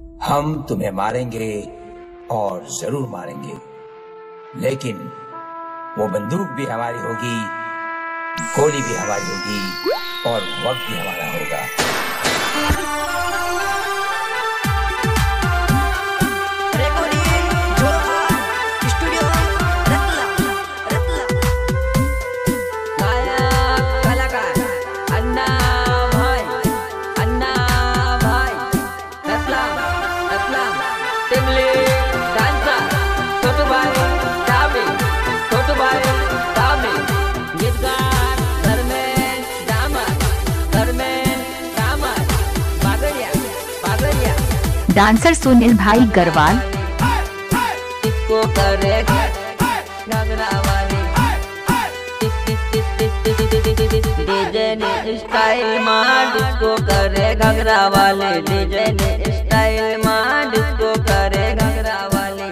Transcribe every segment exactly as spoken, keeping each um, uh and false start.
हम तुम्हें मारेंगे और जरूर मारेंगे, लेकिन वो बंदूक भी हमारी होगी, गोली भी हमारी होगी और वक्त भी हमारा होगा। डांसर सुनील भाई गरवाल। इसको करे घाघरा वाली डीजे ने स्टाइल मार, डिस्को करे घाघरा वाले, डीजे ने स्टाइल मार, डिस्को करे घाघरा वाले।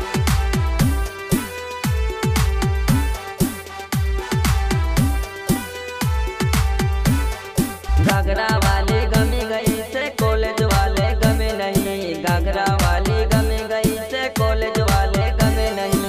घाघरा वाले गमी गई से कॉलेज वाले गमे नहीं, घाघरा वाली गमे गई से कॉलेज वाले गमे नहीं।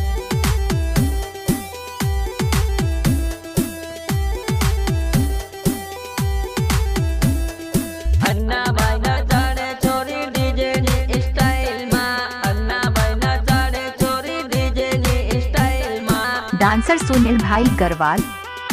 अन्ना भाई ना जाने छोरी डीजे ने स्टाइल मां, अन्ना भाई ना जाने छोरी डीजे ने स्टाइल मां। डांसर सुनील भाई गरवाल।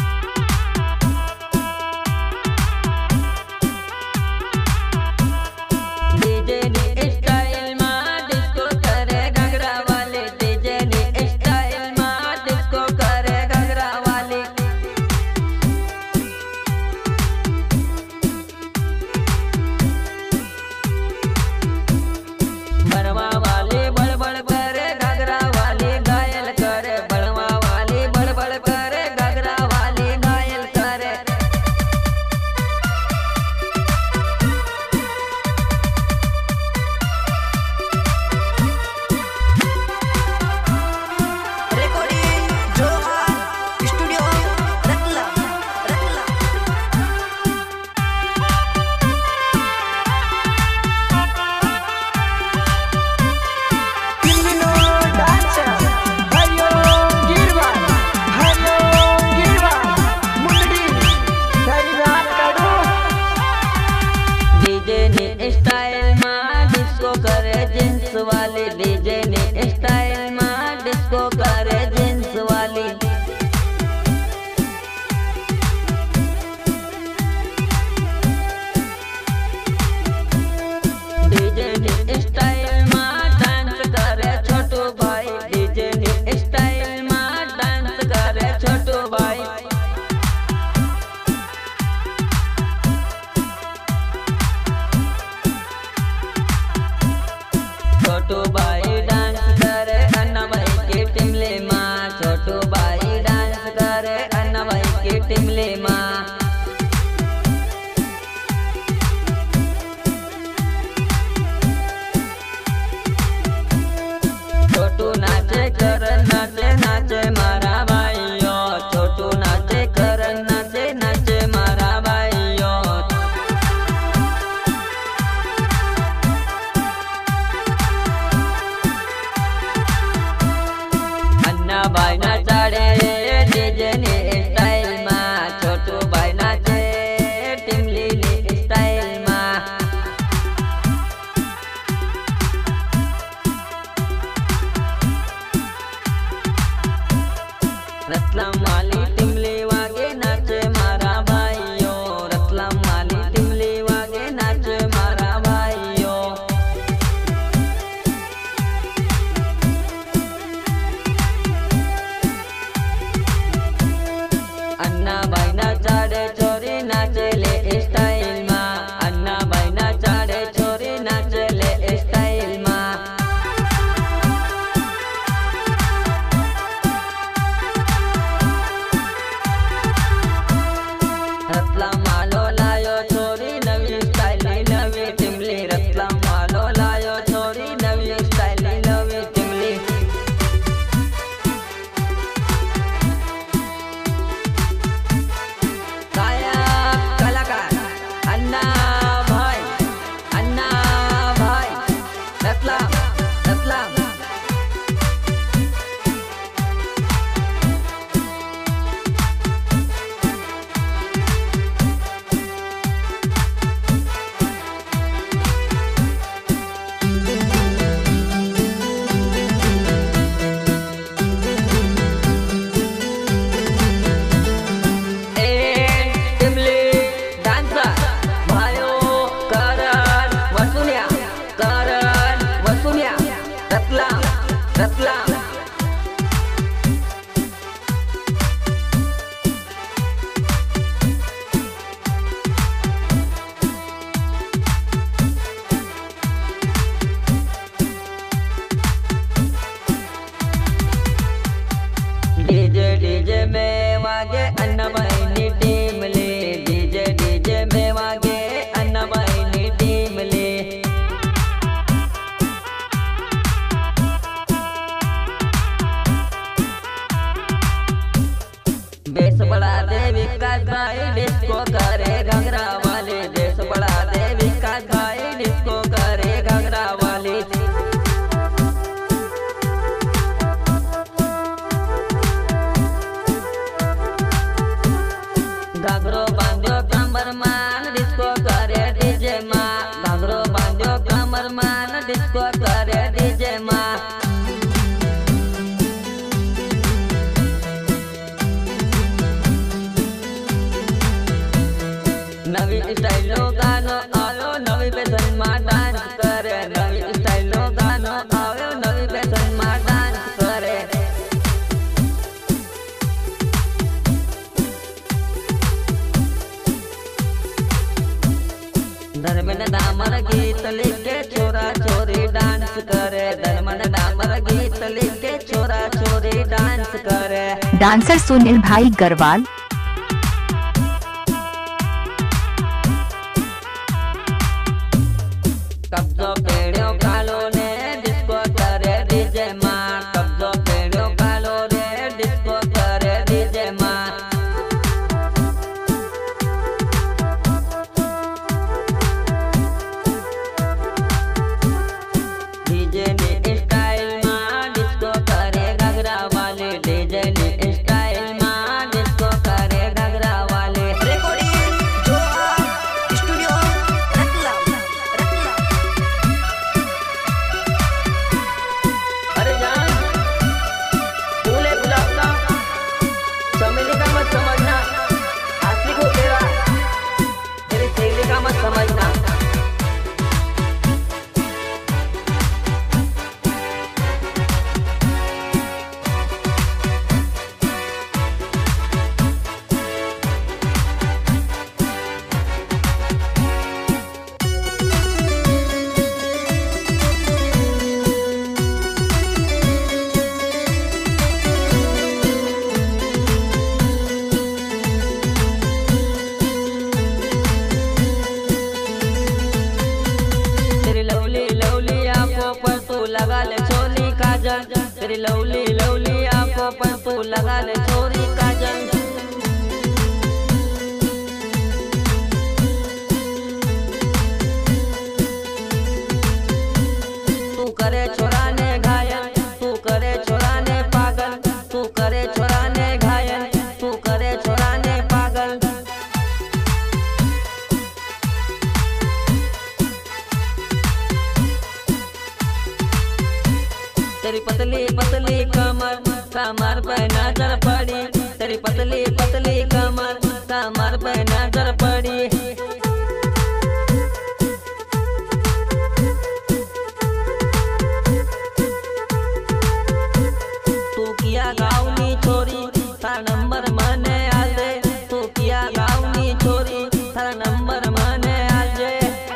स्टाइल मार, डिस्को करे जींस वाली, डीजे ने स्टाइल मार, डिस्को करे जींस वाली। डीजे ने स्टाइल मार, डांस करे छोटू भाई, डीजे ने स्टाइल मार, डांस करे छोटू भाई। छोटू भाई डांस करे अन्ना भाई के टिमले माँ, छोटू भाई डांस करे अन्ना भाई के टिमले माँ। छोटू नाचे कर नाचे नाचे मारा भाइयों, छोटू नाचे कर नाचे नाचे मारा भाइयों। डामर गीत लिख के छोरा छोरी डांस करे। धनमन डामर गीत लिख के छोरा छोरी डांस करे। डांसर सुनील भाई गरवाल। कब्जो पेड़ो कालो ने डिस्को करे डीजे माँ। कब्जो पेड़ो कालो ने डिस्को करे डीजे माँ। डीजे ने स्टाइल माँ डिस्को करे घगरा वाले। डीजे ने स्टाइल माँ डिस्को करे घगरा वाले। रिकॉर्डिंग जोहार स्टूडियो रतला रतला। अरे जान फूले गुलाब का चमेली का मत समझना। असली को तेरा तेरी सहेली का मत समझना। तेरी लवली लवली आंखों पर तू लगा ले छोरी काजल। तेरी लवली लवली आंखों पर तू लगा ले छोरी काजल। तू करे छोराने घायल, तू करे छोराने पागल। तू करे छोराने घायल, तू करे छोराने पागल। तेरी पतली पतली कमर कमर पे नजर पड़ी। तेरी पतली पतली कमर कमर पे नजर पड़ी। तू किया गाँवनी छोरी थारा नंबर मने आजे। तू किया गाँवनी छोरी थारा नंबर मने आजे।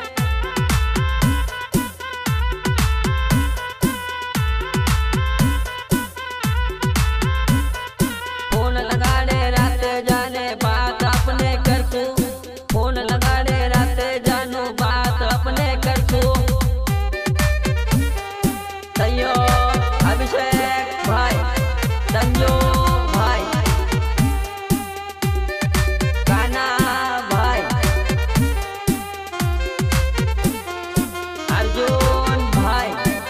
फोन लगा दे रात जाने बात अपने कर तू। फोन लगा दे रात जानू बात अपने कर तू। तैयो अभिषेक भाई संजू भाई काना भाई अर्जुन भाई।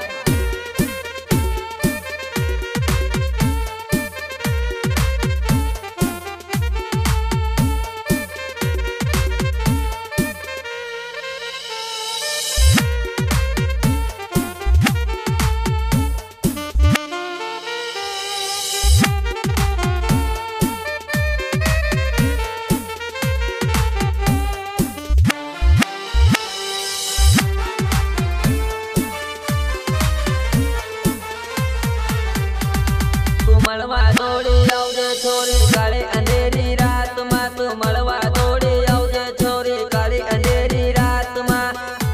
तू मळवा दौड़ी आवजे छोरी काली अंधेरी रात में। तू मळवा दौड़ी आवजे छोरी काली अंधेरी रात में।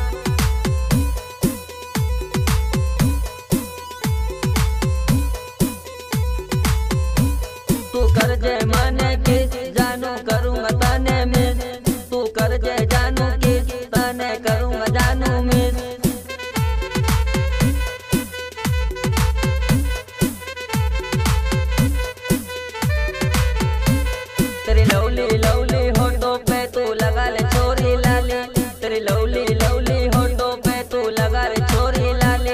तू कर जे मने किस जानू करूँगा तने मिस। तू कर जे जानू किस तने करूँगा जानू मिस। तेरी लवली लवली होठों पे तू लगा ले छोरी लाली। तेरी लवली लवली होठों पे तू लगा ले छोरी लाली।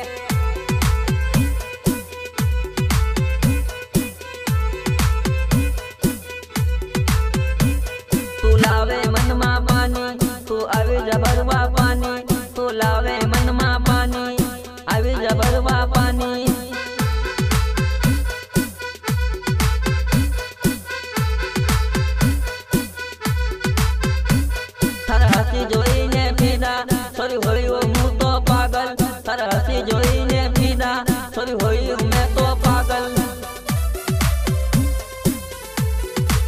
तू लावे मन मा पानी तू आवी जबरवा पानी। तू लावे मन मा पानी आवी जबरवा पानी। थारा हसी जोईने फीदा छोरी होई वो मुँह तो पागल। थारा हसी जोईने फीदा छोरी होई मैं तो पागल।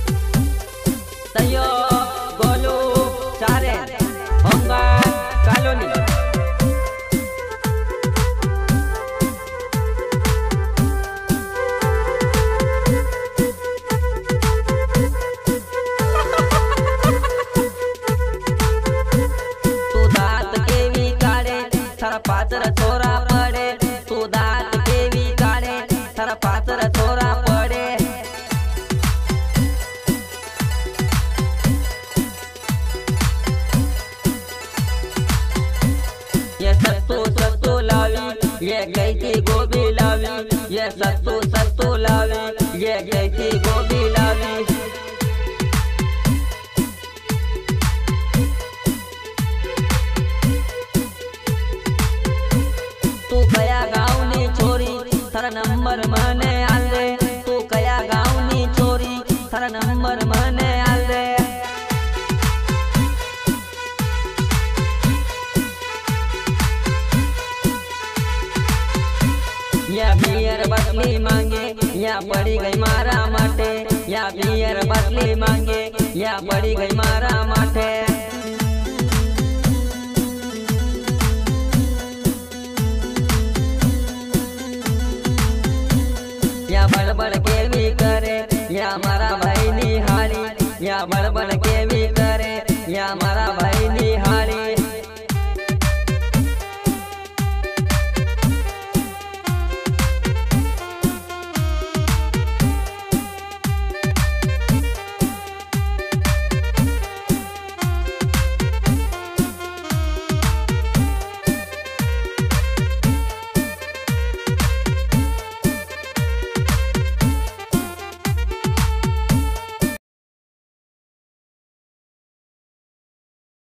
तैयो गोलू चारे होंगा कालो थारा पाचर छोरा पड़े तू दांत केवी काढ़े थारा पाचर छोरा पड़े ये सत्तू सत्तू लावी ये गई थी गोभी लावी ये सत्तू सत्तू लावी ये गई थी गोभी लावी तू कया गाँव नी छोरी थारा नंबर मने आल दे तू कया गाँव नी छोरी थारा नंबर मने आल दे या बियर बटली मांगे या पड़ी गई मारा माटे या बियर बटली मांगे या पड़ी गई मारा माटे या बड़बड़ के भी करे या मारा भाई निहारी या बड़बड़ के भी करे या मारा भाई